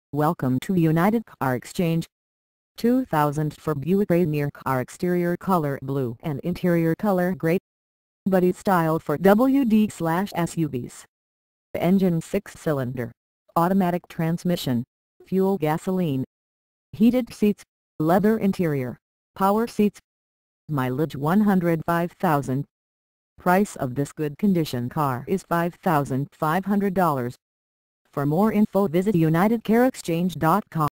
Welcome to United Car Exchange. 2004 Buick Rainier car, exterior color blue and interior color gray. Body style for WD/SUVs. Engine 6-cylinder. Automatic transmission. Fuel gasoline. Heated seats. Leather interior. Power seats. Mileage 105,000. Price of this good condition car is $5,500. For more info visit UnitedCarExchange.com.